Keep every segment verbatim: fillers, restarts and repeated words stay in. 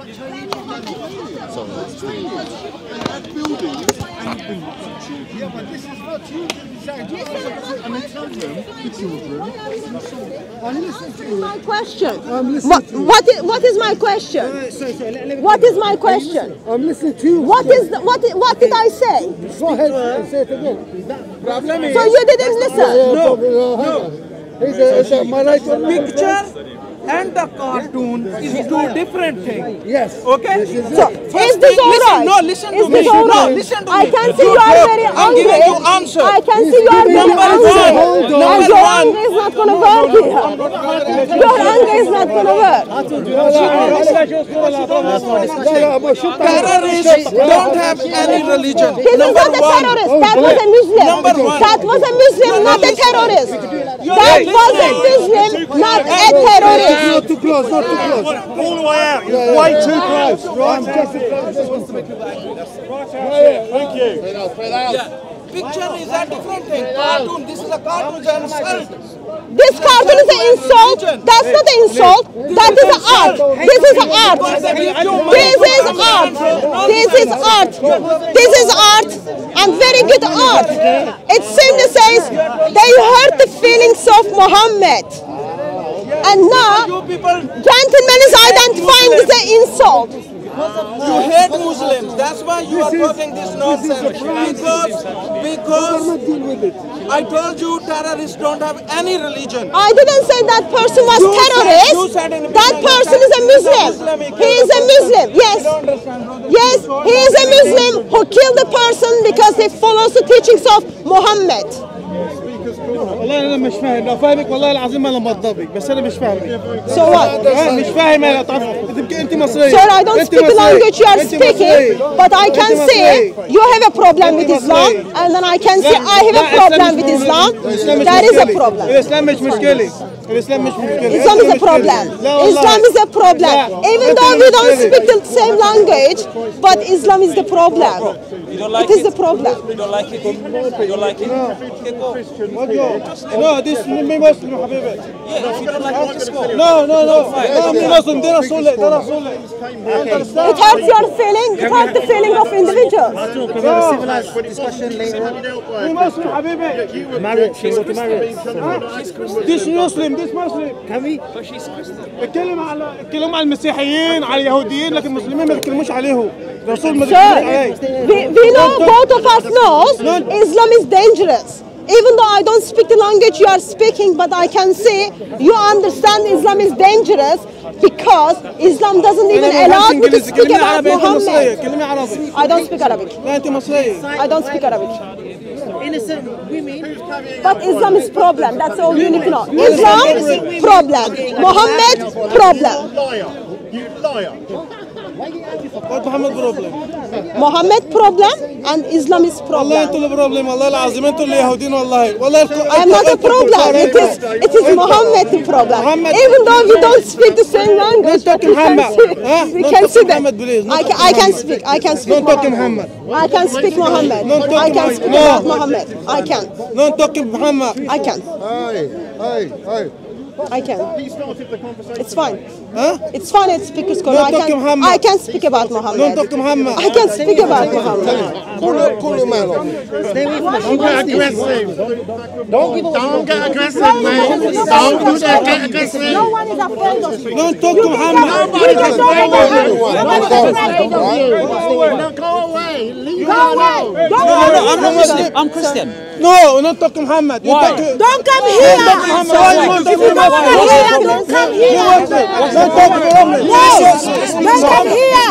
Yeah, but this is not you. And they tell them, the children, I'm listening to you. My question. I'm listening What, to you. what, is, what is my question? Uh, sorry, sorry, let, let me What is my question? I'm listening to you. What is the, what, what did I say? Go ahead and say it again. Problem is, So you didn't listen? no, no. Is it, is it my right or not? Picture and the cartoon is two different things. Yes. Okay? This is So, it. is this all listen, right? no, listen to is me. this all No, right? listen to I me. can see You you are talk, very I'm angry. giving you answer. I can see you are very Number angry. one, hold on. And number your one. anger is not going to work here. Your anger is not going to work. Terrorists don't have any religion. This is Number not a one. terrorist. That was a Muslim. Number one. That was a Muslim, not a terrorist. That was a Muslim, not a terrorist. Not too close, not too close. All the way out. You're way too close. Right, just, Thank you. Yeah. Picture is a different thing. Cartoon. This is a cartoon. It's an insult. This cartoon is an insult. That's not an insult. That is an art. This is an art. This is art. This is art. This is art and very good art. It simply says they hurt the feelings of Muhammad. And now, gentleman is identifying as an insult. You hate Muslims. That's why you are talking this nonsense. Because, because I told you terrorists don't have any religion. I didn't say that person was You said- terrorist. you said in the That beginning person that is a Muslim. He is a Muslim. Yes. Yes, he is a Muslim who killed a person because he follows the teachings of Muhammad. والله انا مش فاهم لو فاهمك والله العظيم انا بضبك بس انا مش فاهمك So what? ها مش فاهم انا طب انت انت مصريه Sir, I don't انت speak the مصرية. language you are انت speaking, مصرية. but I can انت see مصرية. you have a problem with انت Islam, مصرية. and then I can see لا، I have لا، a problem الإسلام with مش Islam. مشكلة. الإسلام مش That is a مشكلة. problem. الاسلام مش مشكله الاسلام مش مشكله Islam is a مشكلة. problem. لا والله. Islam is a problem. لا. Even انت though we don't مشكلة. speak the same language, but Islam is the problem. You don't like It is the problem. You don't like it? You don't like it? Okay, go. No, this is me Muslim حبيبي. Yeah, if you don't like it, just go. No, no, no. No, me Muslim. ده رسول ده رسول. It hurts your feeling. It hurts the feeling of individuals. civilized discussion later on. Me Muslim حبيبي. Marriage, she wants to marry. This Muslim, this Muslim. Can we? اتكلم على اتكلم على المسيحيين على اليهوديين لكن المسلمين ما بيتكلموش عليهم. رسول ما Sir, بيتكلمش عليه. we, we know both of us knows Islam is dangerous. Even though I don't speak the language you are speaking, but I can see you understand Islam is dangerous because Islam doesn't even allow you to speak كلمة about عربي انت مصرية Muhammad. كلمة عربي. I don't speak Arabic. لا انت مصرية. I don't speak Arabic. Innocent women. But Islam is problem. That's all you need to know. Islam problem. Muhammad problem. Liar. You liar. What Muhammad problem? Muhammad problem and Islam is والله problem. انتوا اللي بروبلم والله العظيم انتوا اللي يهودين والله والله I am not a problem. It is it is Muhammad the problem. Muhammad. Even though we don't speak the same language, Don't talk we can Muhammad. see, Huh? we Don't can talk see that. Muhammad, please. I can, I can speak. I can speak Don't talk Muhammad. Muhammad. I can speak Muhammad. Don't talk I can Muhammad. speak No. about Muhammad. I can. Don't talk Muhammad. I can. Hey, hey, hey. I can. He started the conversation. It's fine. Huh? It's fine at speaker's corner. Don't I talk can. Muhammad. I can speak about Muhammad. Don't talk Muhammad. I can speak about Muhammad. Cool it, cool it, man. Stay away from Don't get aggressive. Don't give us. Don't get aggressive, man. Don't do that. Get aggressive. No one is afraid of you. Don't talk to Muhammad. Nobody's afraid of you. Nobody's afraid of you. No, go away. Leave Go her away. alone. Don't No, come no, I'm not here. Muslim. I'm Christian. No, don't talk to Muhammad. You Why? talk to Don't come here. Don't talk to Muhammad. Why you want to If you don't want to hear, don't come You here. want to- Don't talk to Muhammad. No, don't come here.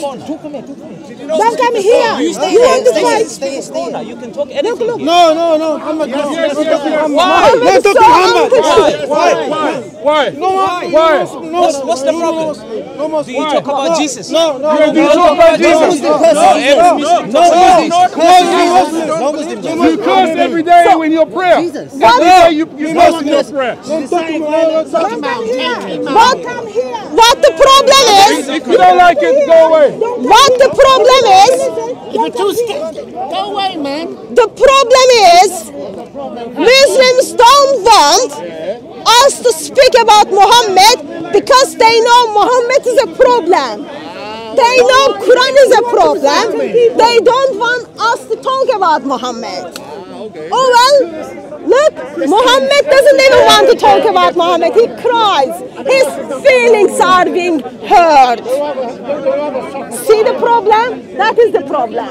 Don't come here. You want to fight? Stay, stay. You can talk anything. No, no, no, Muhammad. No, don't talk to Muhammad. Why? Don't talk to Muhammad. Why? Why? Why? No, why? No, What's, what's the problem? No, no, Do you talk about Jesus? No, no, You do talk about Jesus. No, every Muslim talks about Jesus. You curse every day in your prayer. Every day you, you curse in your prayer. Don't talk to Muhammad. Don't come here. What, what the problem is, If you don't like it, go away. what the problem is, If you're too scared, go away, man. the problem is, Muslims don't want us to speak about Muhammad because they know Muhammad is a problem. They know Quran is a problem. They don't want us to talk about Muhammad. Oh well, look, Muhammad doesn't even want to talk about Muhammad. He cries. His feelings are being hurt. See the problem? That is the problem.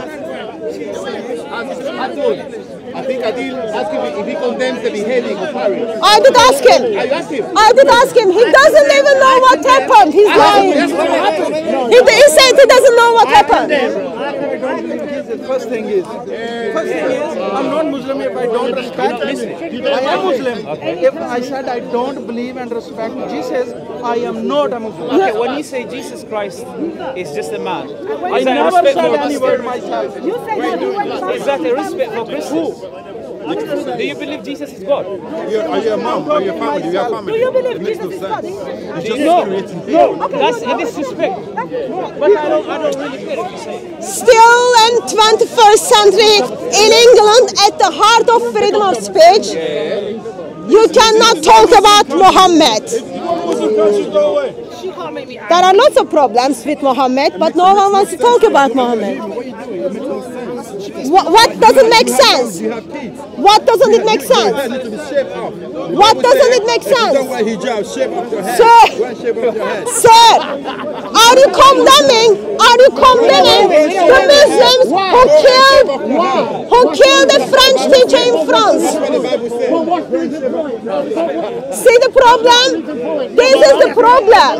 I think Adil asked him if he condemns the beheading of Paris. I did ask him. I asked him. I did ask him. He doesn't even know what happened. He's lying. He, he said he doesn't know what happened. First thing is, first thing is, I'm not Muslim if I don't respect. I am Muslim. If I said I don't believe and respect Jesus, I am not a Muslim. Okay, when you say Jesus Christ is just a man, I is that never respect said for any Muslims? word myself. Is that a respect for Christians? Do you believe Jesus is God? You're, are you a mom? Are you a family? Do you have family? Do you believe It makes Jesus no is sense. God? No, no, that's a disrespect. But I don't, I don't really care if you say it. Still in twenty-first century in England, at the heart of freedom of speech, you cannot talk about Muhammad. There are lots of problems with Muhammad, but no one wants to talk about Muhammad. What, what doesn't make sense? What doesn't it make sense? What doesn't it make sense? Sir, sir, are you condemning? Are you condemning the Muslims who killed who killed a French teacher in France? See the problem? This is the problem.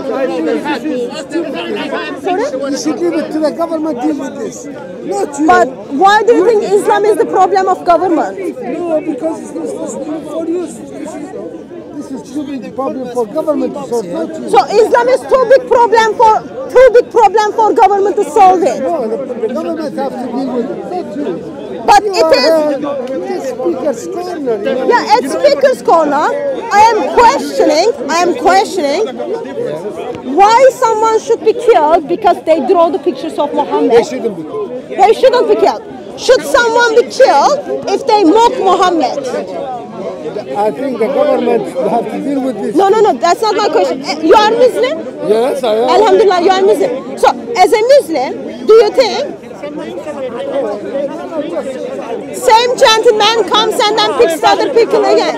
You should leave it to the government to deal with this. Not you. But why do you think Islam is the problem of government? No, because it's not for you. This is too big problem for government to solve, not you. So Islam is too big problem for too big problem for government to solve it. No, the, the government have to deal with it, not you. But You it are, is. uh, it is speaker's corner. You know? Yeah, at Speaker's Corner, I am questioning, I am questioning why someone should be killed because they draw the pictures of Muhammad. They shouldn't be. They shouldn't be killed. Should someone be killed if they mock Muhammad? I think the government have to deal with this. No, no, no, that's not my question. Eh, You are Muslim? Yes, I am. Alhamdulillah, you are Muslim. So, as a Muslim, do you think same gentleman comes and then picks other people again?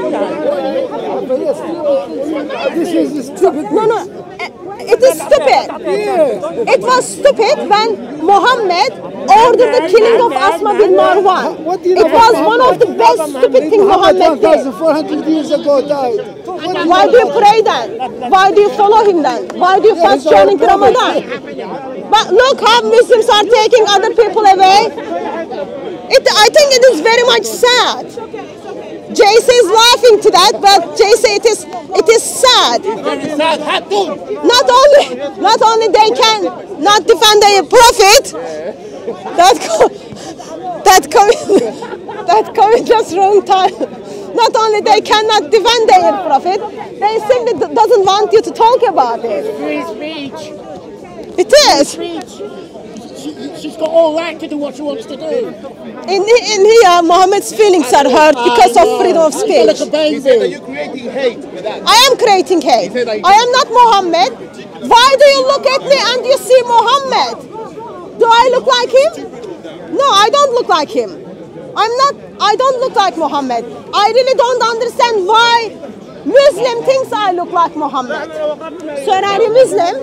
This is stupid. No, no, eh, it is stupid. It was stupid when Muhammad ordered the killing of Asma bin Marwan. What do you know It was about one of the best stupid things Muhammad did. four hundred years ago died. Why do you pray then? Why do you follow him then? Why do you fast during Ramadan? But look how Muslims are taking other people away. It, I think it is very much sad. J C is laughing to that, but J C, it is it is sad. Not only not only they can not defend their prophet, that co- that coming that coming just wrong time. Not only they cannot defend their prophet, they simply d- doesn't want you to talk about it. Free speech. It is. Speech. She, she's got all right to do what she wants to do. In, in here, Muhammad's feelings are hurt because of freedom of speech. Like a baby. You're creating hate with that. I am creating hate. I am not Muhammad. Why do you look at me and you see Muhammad? Do I look like him? No, I don't look like him. I'm not, I don't look like Muhammad. I really don't understand why Muslim thinks I look like Muhammad. Sir, are you Muslim?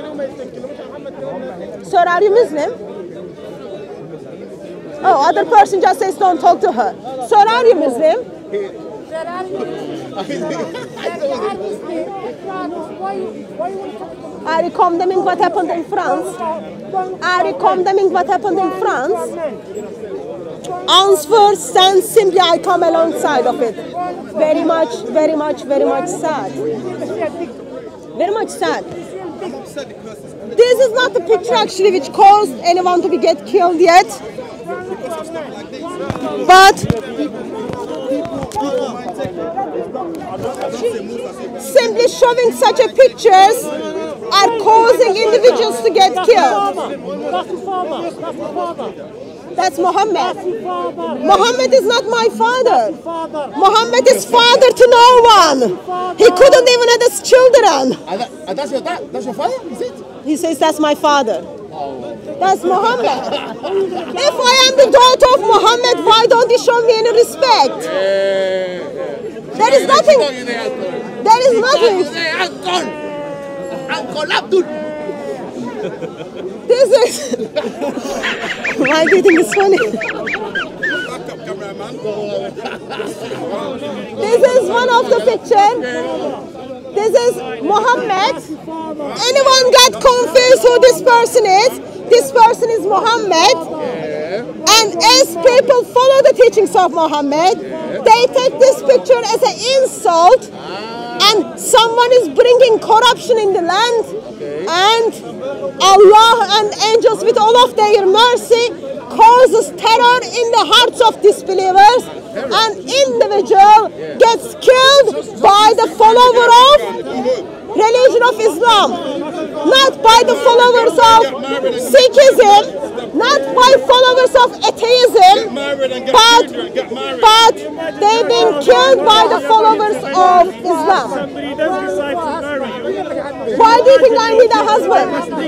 Sir, are you Muslim? Oh, other person just says don't talk to her. Sir, are you Muslim? Are you condemning what happened in France? Are you condemning what happened in France? Answer, stand simply, I come alongside of it. Very much, very much, very much sad. Very much sad. This is not the picture actually which caused anyone to be get killed yet. But simply showing such a pictures are causing individuals to get killed. That's Muhammad. Muhammad is not my father. Muhammad is father to no one. He couldn't even have his children. And that, and that's your dad? That's your father? Is it? He says that's my father. Oh, That's Muhammad. If I am the daughter of Muhammad, why don't you show me any respect? There is nothing. There is nothing. Uncle Abdul. This is. Why do you think it's funny? This is one of the pictures. This is Muhammad. Anyone get confused who this person is? This person is Muhammad. And as people follow the teachings of Muhammad, they take this picture as an insult. And someone is bringing corruption in the land. And Allah and angels, with all of their mercy, causes terror in the hearts of disbelievers. An individual gets killed by the follower of religion of Islam, not by the followers of Sikhism, not by followers of atheism, but, but they've been killed by the followers of Islam. Why do you think I need a husband?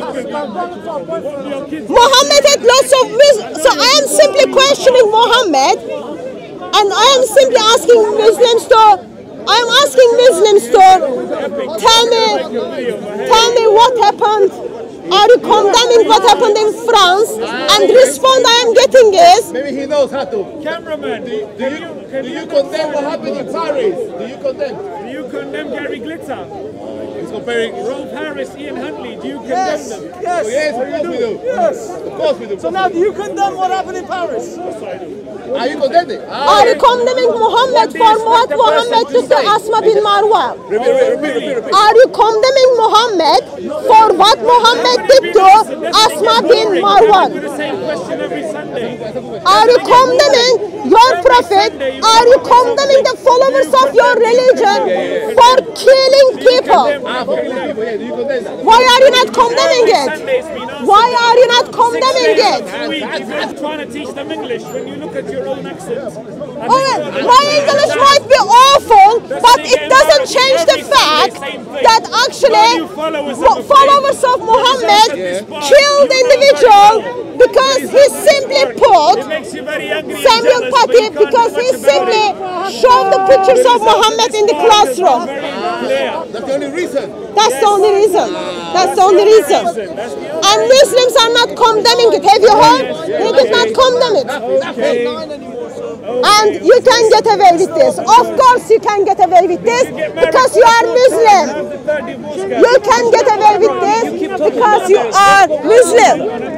Muhammad had lots of Muslims, so I am simply questioning Muhammad, and I am simply asking Muslims to I'm asking Muslims to tell me, tell me what happened. Are you condemning what happened in France? And the response I am getting is, Maybe he knows how to. Cameraman, Do, do you, do you condemn what happened in Paris? Do you condemn? do you condemn Gary Glitzer? He's comparing. Rolf Harris, Ian Huntley, do you condemn Yes, them? yes. Oh, yes, of course we do. Yes. Of course we do. So now, do you condemn what happened in Paris? Are you condemning? Ah, are you condemning Muhammad for what Muhammad did to Asma bin Marwa? repeat, repeat, repeat, repeat, repeat. Are you condemning Muhammad for what Muhammad did to Asma bin Marwan? Do the same question every Sunday. Are you condemning your prophet? Are you condemning the followers of your religion for killing people? Ah, for killing people, yeah. Do you condemn that? Why are you not condemning it? Why are you not condemning it? Week, you've been trying to teach them English when you look at your own accent. Alright, my English might be awful, but it doesn't change the fact that actually mo- followers of Muhammad killed individual because he simply put Makes you very angry and Samuel jealous, but Paty you can't because do he much about simply it. showed the pictures of Muhammad in the classroom. Clear. That's the only reason. That's the only reason. That's the only reason. And Muslims are not condemning it. Have you heard? They did not condemn it. And you can get away with this. Of course you can get away with this because you are Muslim. You can get away with this because you are Muslim.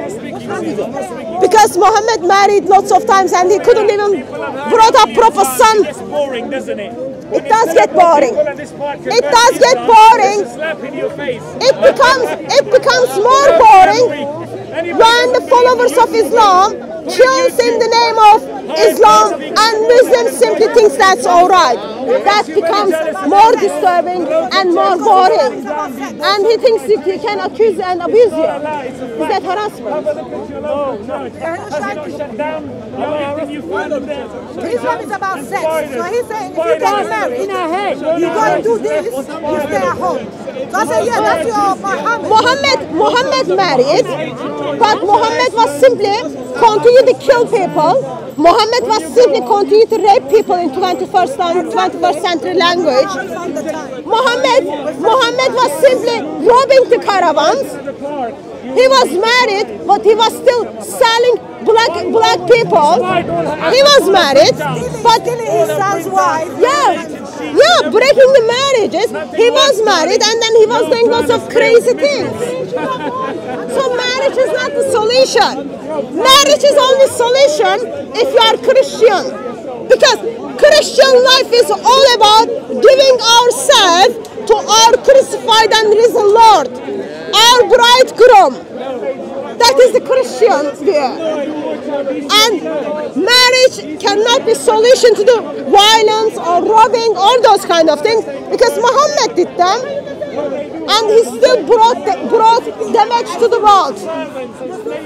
Because Muhammad married lots of times and he couldn't even brought up proper son. It's boring, doesn't it? It does get boring. It does get boring. Slap in your face. It becomes it becomes more boring when the followers of Islam kills in the name of Islam and Muslims simply thinks that's all right. That becomes more disturbing and more boring. And he thinks he he can accuse and abuse you. Is that harassment? No, no. Shut down everything you find there. Islam is about sex. So he's saying if you get married, in our head, you go and do this, you stay at home. So I said, yeah, that's your Muhammad. Muhammad, Muhammad married, but Muhammad was simply continue to kill people. Muhammad was simply continue to rape people in twenty-first and twenty-first century language. Muhammad, Muhammad was simply robbing the caravans. He was married, but he was still selling black black people. He was married, but His son's wife. yeah, yeah, breaking the marriages. He was married, and then he was doing lots of crazy things. So marriage is not the solution. Marriage is only solution if you are Christian, because Christian life is all about giving ourselves to our crucified and risen Lord, our bridegroom. That is the Christian view. And marriage cannot be solution to the violence or robbing, all those kind of things, because Muhammad did them, and he still brought brought damage to the world.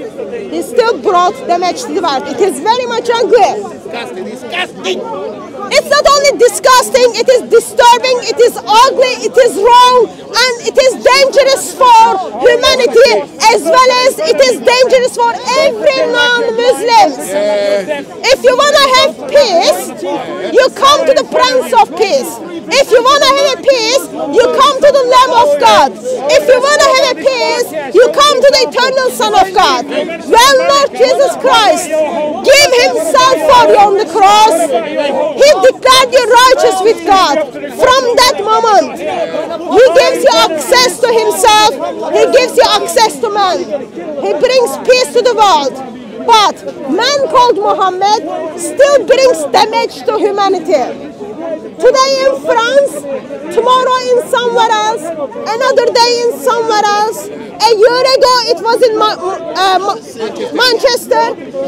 He still brought damage to the world. It is very much ugly. Disgusting, disgusting. It's not only disgusting, it is disturbing, it is ugly, it is wrong, and it is dangerous for humanity as well as it is dangerous for every non-Muslims. If you want to have peace, you come to the Prince of Peace. If you want to have a peace, you come to the Lamb of God. If you want to have a peace, you come to the eternal Son of God. Well, Lord Jesus Christ gave himself for you on the cross. He declared you righteous with God. From that moment, he gives you access to himself. He gives you access to man. He brings peace to the world. But man called Muhammad still brings damage to humanity. Today in France, tomorrow in somewhere else, another day in somewhere else. A year ago it was in Ma uh, Ma Manchester.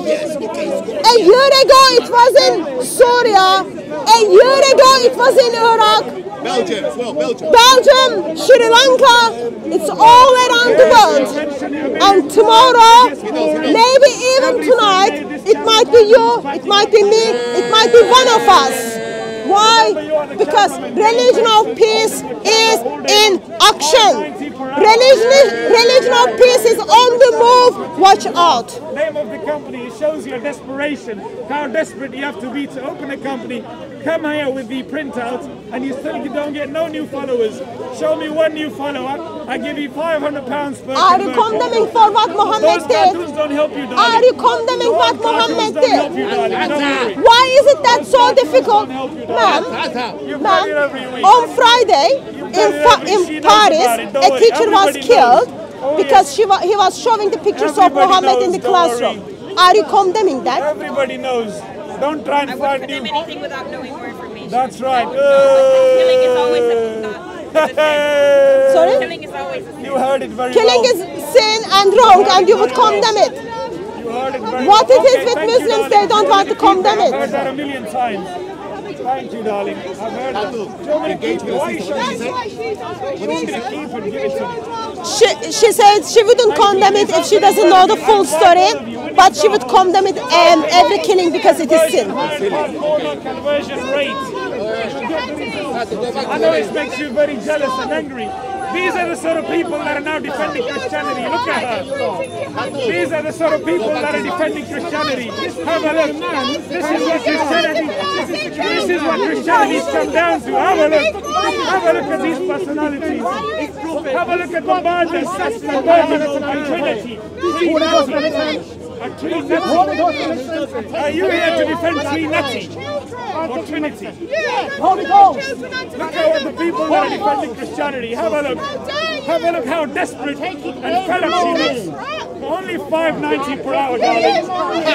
A year ago it was in Syria. A year ago it was in Iraq. Belgium as well, Belgium. Belgium, Sri Lanka, it's all around the world. And tomorrow, maybe even tonight, it might be you, it might be me, it might be one of us. Why? Because religion of peace is in action. Religion, religion of peace is on the move. Watch out. Name of the company shows your desperation, how desperate you have to be to open a company. Come here with the printout and you still don't get no new followers. Show me one new follower, I give you five hundred pounds per Are you condemning for what Muhammad Those did? cartoons don't help you, darling. Are you condemning what Those Muhammad cartoons don't help did? you, darling. Don't worry. Why is it that so difficult? Ma'am, ma'am, on Friday in, Fa in Paris, a teacher was killed because she wa he was showing the pictures of Muhammad in the classroom. Are you condemning that? Everybody knows. Don't try and I find wouldn't new. condemn anything without knowing more information. That's right. Killing is always a, not, the sin. Sorry? Killing is always a sin. You heard it very Killing well. is sin and wrong, and you would condemn it. You heard it very What well. it is Okay, with thank you, Muslims, darling. they don't want to condemn I've heard it. that a million times. Thank you, darling. I've heard that. Do you want me to keep it? Why are you showing it? You want me to keep it? Give it to me. She, she said she wouldn't condemn it if she doesn't know the full story, but she would condemn it and every killing because it is sin. Conversion rate. I know it makes you very jealous and angry. These are the sort of people that are now defending Christianity. Look at her. These are the sort of people that are defending Christianity. Have a look. This is what Christianity. This is what Christianity's come down to. Have a look. Have a look at these personalities. Have a look at the Bible. The Bible and Trinity. Three Nutty. Are you here to defend Three Nutty or Trinity? Holy Ghost. Look at what the people that are defending Christianity. Have a look. Have a look how desperate and fed up she looks. Only five ninety per hour, darling.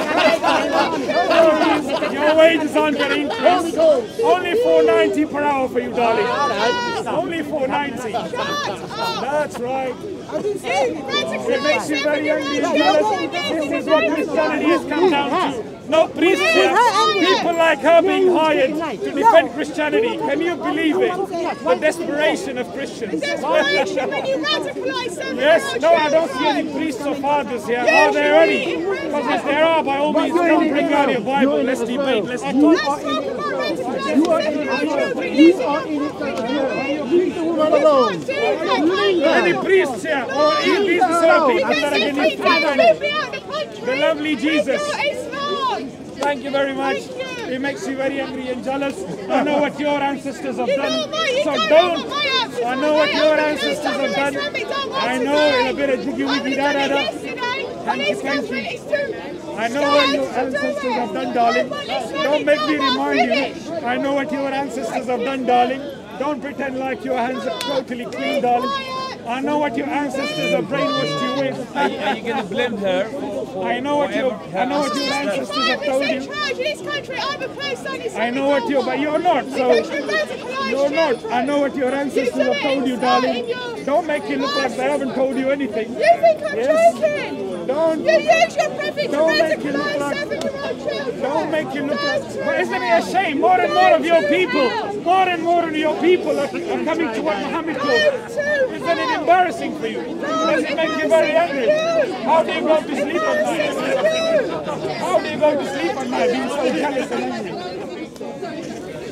Your wages aren't going to increase. Only four ninety per hour for you, darling. Only four ninety. That's right. It makes you very angry and jealous. This is what Christianity has come down to. No priests here. People like her being hired to defend Christianity. Can you believe it? The desperation of Christians. Yes, no, I don't see any priests or fathers here. Are there any? Because if there are, by all means, don't bring out your Bible. Let's debate. Let's talk. You are in it. You are in it. Leave the woman alone. Any priests here? Or these are the sort of people that are going to defend the lovely Jesus. Thank you very much. It makes you very angry and jealous. I know what your ancestors have done. So don't. I know what your ancestors have done. I know in a bit of jiggy wiggy da da da. Thank you, thank you. I know what your ancestors have done, darling. Don't make me remind you. I know what your ancestors have done, darling. Don't pretend like your hands are totally clean, darling. I know what your ancestors have brainwashed you with. Are you, are you going to blame her? For, for I know what you. I know what your ancestors have told you. I know what you. But you're not. So you're not. I know what your ancestors have told you, darling. Don't make it look like they haven't told you anything. You think I'm Yes. joking? Don't. You use your privilege Don't to make it look radicalise like. seven-year-old children. Don't make it look like. But isn't it a shame? More and more of your people, more and more of your people are, are coming to what Muhammad called. Isn't it embarrassing for you? Does it make you very angry? How do you go to sleep at night? How do you go to sleep at night being so jealous and angry?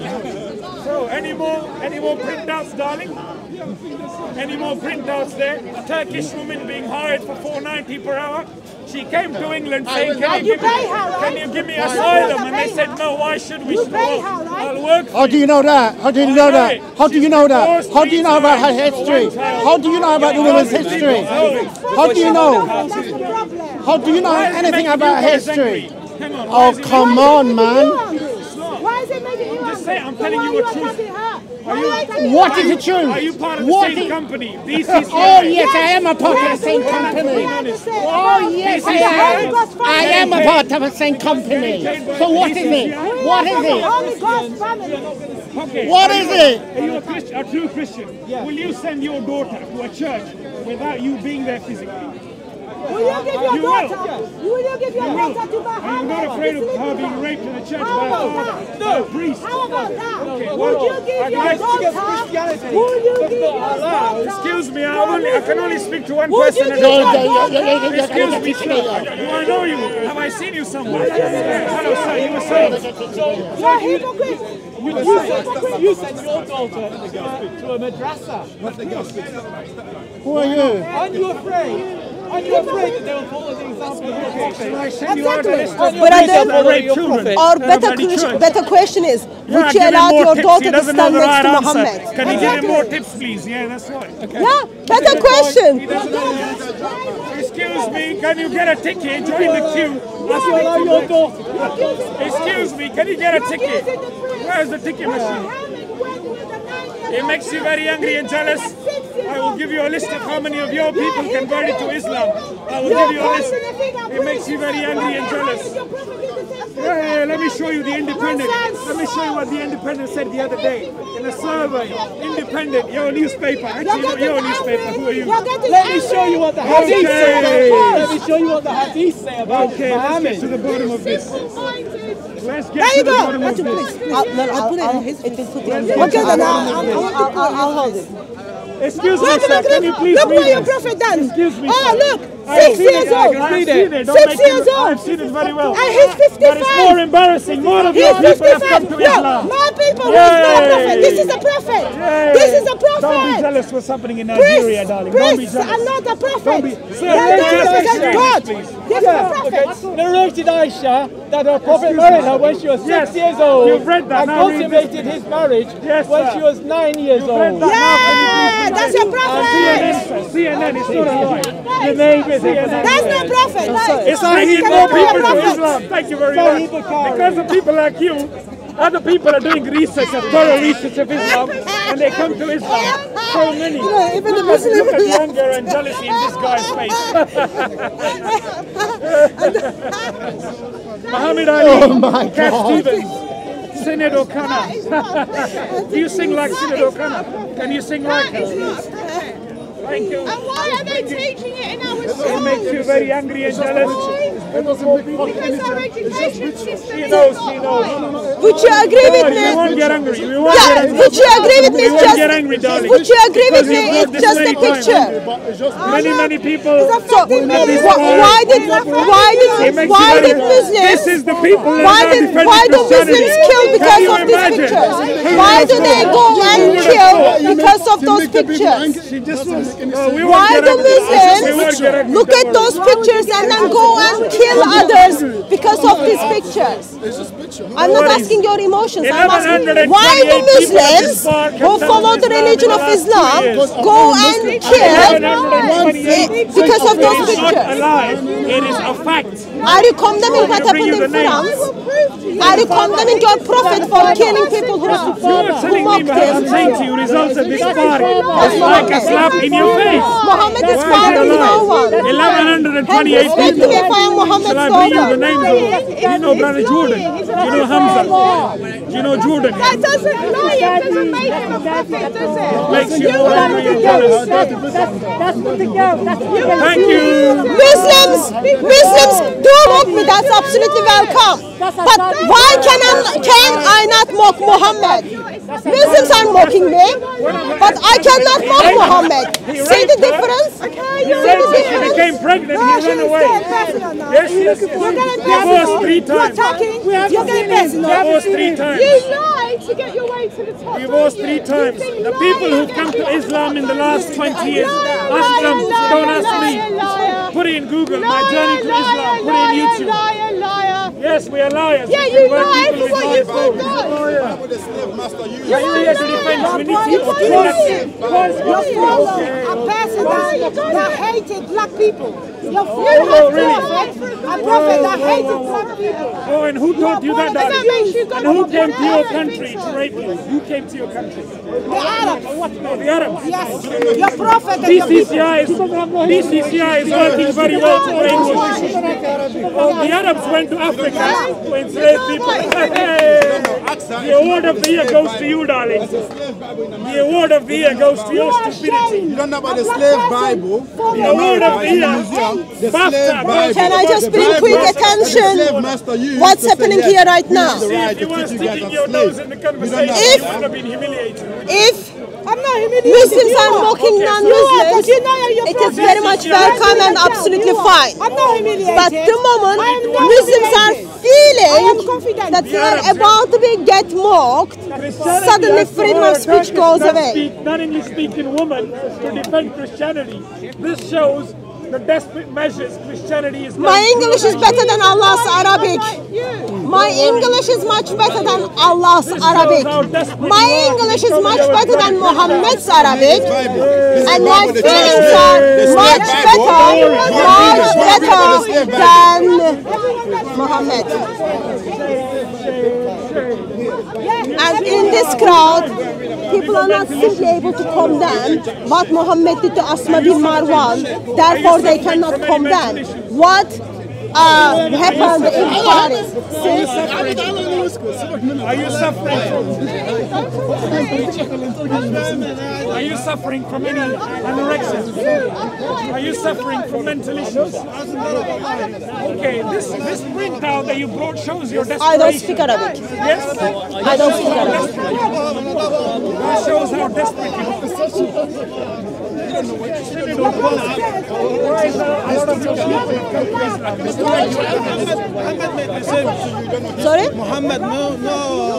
So, any more, any more printouts, darling? Any more printouts there? A Turkish woman being hired for four ninety per hour. She came to England saying, can you, give me, can you give me asylum? And they said, no, why should we? You pay her, right? I'll work for How do you know that? How do you know that? How do you know that? How do you know about her history? How do you know about the woman's history? How do you know? That's the problem. How do you know anything about history? Hang on, Oh, come on, man. Why is it making you Just say, I'm angry? telling Why you are a truth. attacking her? Are Why you- are attacking What her? is the truth? Are you part of the What same is- company? B C C I? Oh, yes, I am a part of the same We company. understand. Oh, yes, I am. I am a part of the same company. So what is it? What is it? Only God's family. Okay. What Are is you- it? Are you a, Christian, a true Christian? Will you send your daughter to a church without you being there physically? Will you give your You will. daughter? Will you give your daughter to Muhammad? Are you not afraid of to her sleep being with raped in the church How by about a that? no. priest? How about that? Okay, Would well, you give I'd your like to get daughter? Would you give your daughter? Excuse me, I, only, I can only speak to one Would person you at a give your time. daughter? Excuse me, sir. Do I know you? Have I seen you somewhere? Hello, sir. You were saying. You're a hypocrite. You, you, sent, you sent your daughter to a madrasa. Who are you? Aren't you afraid? Aren't you afraid that they will follow the example of your prophet? I send you out a list of Aren't you But afraid then- they'll follow rape your children. prophet? Or At a better, bloody ques- church. better question is, Yeah, would you give him allow more your tips. daughter He to doesn't know stand the next right to answer. Muhammad? Can you give him more tips, please? Yeah, that's right. Yeah, better question. Excuse me, can you get a ticket? Join the queue. If you allow your daughter, Excuse me, can you get a ticket? Where's the ticket machine? It makes you very angry and jealous. I will give you a list of how many of your people converted to Islam. I will give you a list. It makes you very angry and jealous. Yeah, yeah, yeah, let me show you the Independent. Let me show you what the Independent said the other day in a survey. Independent, you're a newspaper. Actually, no, you're a newspaper. Who are you? let me show you what the hadith say. Okay. Let me show you what the hadith say about Okay, let's Muhammad. get to the bottom of this. Let's get There to you the go. bottom of this. I'll, no, I'll put it in his. It will put it in Okay, then I'll, I'll, I'll, I'll, I'll, I'll hold it. Excuse me, Look, sir. look, Can you look, please look read what your this? prophet done. Excuse me, Oh, sir. look, I've six seen years it. I old. can Read read it. it. Don't Six make it- years old. I've seen it very well. And he's But it's fifty-five. more embarrassing. More of He's your people have come fifty-five. to Look, Islam. my people was not a Yay. prophet. This is a prophet. Yay. This is a Don't be prophet. jealous what's happening in Nigeria, Priests, darling. Don't be priests jealous. are not a prophet. Don't be- They Sir, don't let's just represent exchange, God. please. This is a prophet. Okay, narrated Aisha that her prophet married her when she was six Yes, years old you've read that. and Now read this, consummated his marriage Yes, when sir. she was nine years You've read old. that. Now can you please Yeah, read that's it? your prophet. C N N, sir. C N N, it's not a lie. The name is C N N. That's not prophet. It's Can bringing you more be a people to prophet? Islam. Thank you very Sahih much. Bukhari. Because of people like you, other people are doing research, a thorough research of Islam, and they come to Islam. So many. You know, even the Look at- Look at the Muslim. anger and jealousy in this guy's face. Muhammad Ali, Oh my Cat God. Stevens, Sinead O'Connor. Do you sing like Sinead O'Connor? Can you sing like her? Thank you. And why are they teaching it in our It schools? makes you very angry and jealous. Because our education system She is knows, not she knows. right. Would you agree with We me? won't get angry. We won't Yeah, get angry. would you agree with me? We It's won't just, get angry, darling. would you agree with Because me? you've heard It's this just a many times. picture. Many, many people. So wh- why did why It did makes why you did very- Muslims This is the people that why are now did defending why do Christianity. Muslims kill Can because you of these imagine? pictures? Who Why would do have they thought? go Who and would have kill thought? because of those pictures? She just was. Uh, we won't Why get do angry. We won't Muslims get angry. look at those pictures and then go and kill others because of these pictures? I'm not asking your emotions. I'm asking why do Muslims who follow the religion of Islam go and kill because of those It is not pictures? a lie. It is a fact. Are you condemning what I'm gonna bring happened you in the France? names. Are you condemning your prophet for killing people who, You're who telling me, mocked but I'm him? saying to you, results of this party That's is like a Muhammad. slap in your face. Muhammad is Why is it a fighting no lie? one. eleven Have twenty-eight respect people. me if I am Muhammad's Shall I bring you the daughter. names of them? Do you know Brother Jordan? Do you know Hamza? Do you know Jordan? That doesn't lie. It doesn't make him a prophet, does it? Makes you more angry and jealous. That's what the girl. That's what the Thank you. Muslims, Muslims do mock me. That's absolutely welcome. But why can I, can I not mock Muhammad? Muslims are mocking me, but I cannot mock Muhammad. See the difference? He said that she became pregnant, he ran away. Yes, yes. You're getting Divorced three personal. You're times. talking. You're getting personal. Divorced three times. You lied to get your way to the top. Divorced three times. The people who've come to Islam in the last twenty years, ask them, don't ask me. Put it in Google, my journey to Islam, put it in YouTube. Liar, liar. Yes, we are liars. Yeah, We you convert lie people for what with you've lies. forgot. You're here to defend humanity or to Your father, a person that, that hated black people. Your father, Oh, a really? prophet, a prophet that hated black people. Oh, and who taught you that, That darling? makes you go And who to came to your hell. country to rape you? Who came to your country? The Arabs. Oh, the Arabs. Yes, your prophet and your B C C I is, B C C I is working very well to brainwash you. Oh, the Arabs went to Africa to enslave people. Hey, the award of the year goes to you, darling. The award of the year goes to your stupidity. You don't know about the slave Bible. The award of the year, BAFTA. Can I just bring quick attention what's happening here right now? See, if you weren't sticking your nose in the conversation, If- you would have been humiliated. If I'm not humiliating Muslims you. are mocking Okay, so- non-Muslims, You know you're it is very much welcome and absolutely fine. I'm not humiliated. But the moment I am not Muslims are humiliated. I am feeling confident. that they are about to be get mocked, suddenly freedom of speech goes away. Non-English speaking woman to defend Christianity. This shows the desperate measures Christianity is My going English through. is better than Allah's Arabic. My English is much better than Allah's Arabic. My English is much better than Muhammad's Arabic. And my feelings are much better, much better than Muhammad. And in this crowd, people are not simply able to condemn what Muhammad did to Asma bin Marwan, therefore they cannot condemn what uh, happened in Paris. Are you suffering from? Are you suffering from any anorexia? Are you suffering from mental issues? Okay, this this printout that you brought shows your desperation. I don't speak Arabic. Yes? I don't speak Arabic. That shows how desperate you are. Why is there a lot of your people come to Islam? Sorry? محمد no no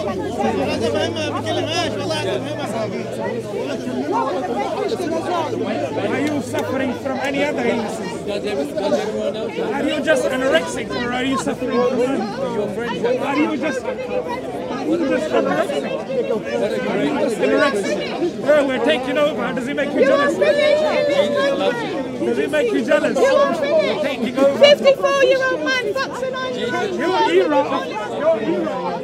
Are you suffering from any other illnesses? Are you just anorexic or are you suffering from anything? Are you just, are you just anorexic? Are you just anorexic? Girl, we're taking over. Does it make you jealous? Does it make you jealous? We're taking over. fifty-four-year-old man vaccinated. Your hero, your hero.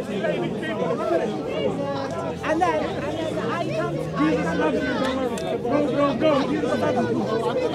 And then, and then I come to Jesus loves you, don't worry. Go, go, go. Jesus loves you.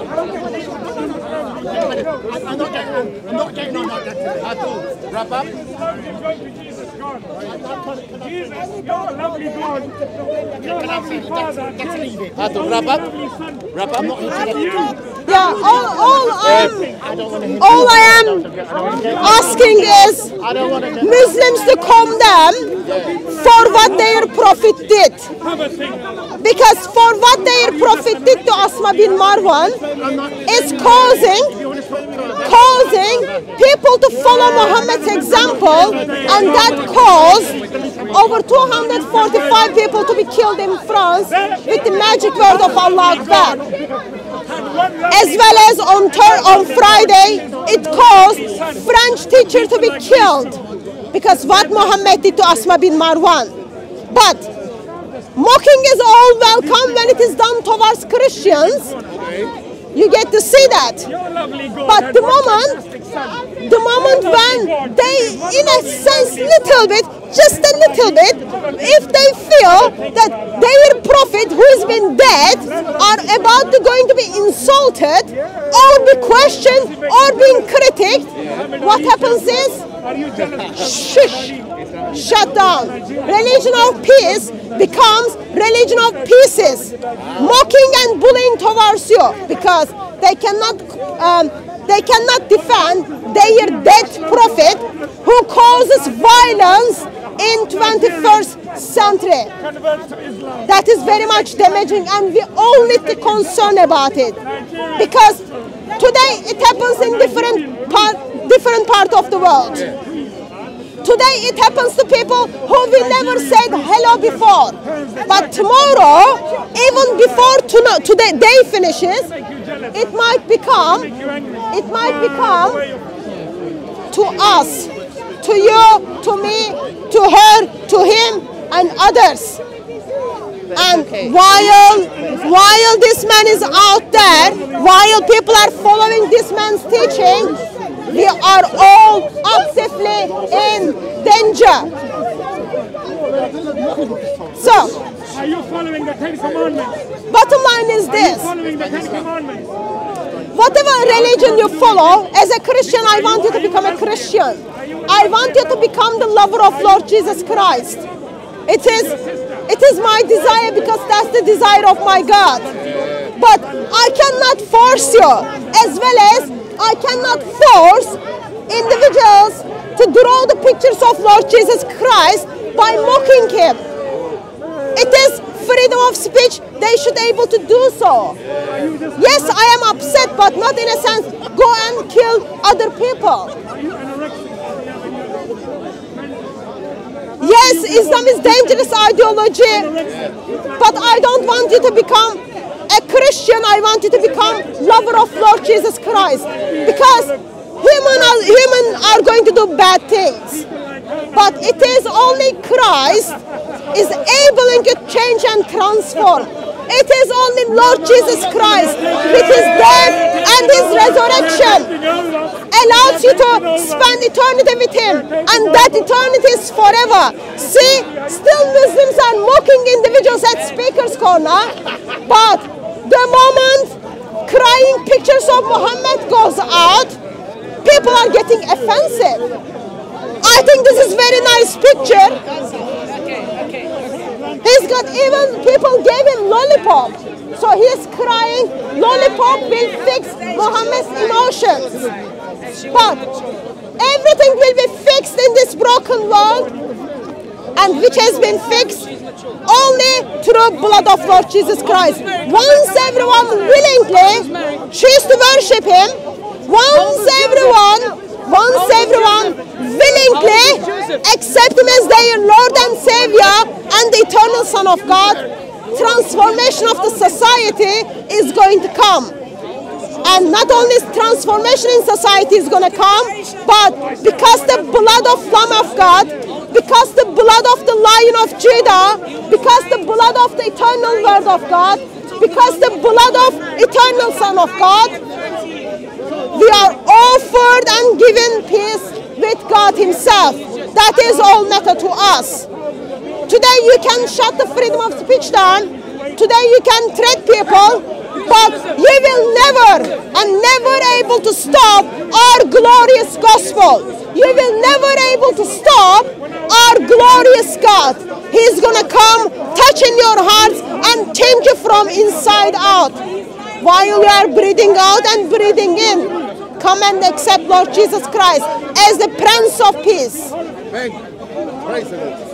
I'm not getting on. I'm not getting on like that at all. Wrap up. Jesus, God. Jesus, your lovely God. Your lovely Father. Get to leave it. Wrap up. Wrap up. I'm not here to get You. Yeah, all, all, um, all I am asking is Muslims to condemn for what their prophet did. Have a think. Because for what their prophet did to Asma bin Marwan is causing causing people to follow Muhammad's example, and that caused over two hundred forty-five people to be killed in France with the magic word of Allah Akbar. As well as on, thir- on Friday, it caused French teacher to be killed because what Muhammad did to Asma bin Marwan. But mocking is all welcome when it is done towards Christians. You get to see that. But the moment, the moment when they, in a sense, little bit, just a little bit, if they feel that their prophet who has been dead are about to going to be insulted or be questioned or being critiqued, what happens is, shush. Shut down. Religion of peace becomes religion of pieces, mocking and bullying towards you because they cannot, um, they cannot defend their dead prophet who causes violence in twenty-first century. That is very much damaging, and we all need to concern about it because today it happens in different part, different part of the world. Today it happens to people who we never said hello before. But tomorrow, even before to today day finishes, it might become, it might become to us, to you, to me, to her, to him, and others. And while, while this man is out there, while people are following this man's teaching, we are all actively in danger. So, are you following the Ten Commandments? Bottom line is this. Are you following the Ten Commandments? Whatever religion you follow, as a Christian, I want you to become a Christian. I want you to become the lover of Lord Jesus Christ. It is, it is my desire because that's the desire of my God. But I cannot force you, as well as I cannot force individuals to draw the pictures of Lord Jesus Christ by mocking him. It is freedom of speech. They should be able to do so. Yes, I am upset, but not in a sense, go and kill other people. Yes, Islam is dangerous ideology, but I don't want you to become a Christian. I want you to become lover of Lord Jesus Christ, because human are, human are going to do bad things, but it is only Christ is able to change and transform. It is only Lord Jesus Christ with his death and his resurrection allows you to spend eternity with him, and that eternity is forever. See, still Muslims are mocking individuals at Speaker's Corner, but the moment crying pictures of Muhammad goes out, people are getting offensive. I think this is very nice picture. He's got, even people gave him lollipop. So he's crying, lollipop will fix Muhammad's emotions. But everything will be fixed in this broken world, and which has been fixed only through blood of Lord Jesus Christ. Once everyone willingly choose to worship him, once everyone, once everyone willingly accept him as their Lord and Savior and the eternal Son of God, transformation of the society is going to come. And not only transformation in society is going to come, but because the blood of Lamb of God, because the blood of the Lion of Judah, because the blood of the eternal Word of God, because the blood of eternal Son of God, we are offered and given peace with God himself. That is all matter to us. Today you can shut the freedom of speech down. Today you can threat people, but you will never and never able to stop our glorious gospel. You will never able to stop our glorious God. He's going to come, touch in your hearts and change you from inside out. While you are breathing out and breathing in, come and accept Lord Jesus Christ as the Prince of Peace. Thank you. Praise the Lord.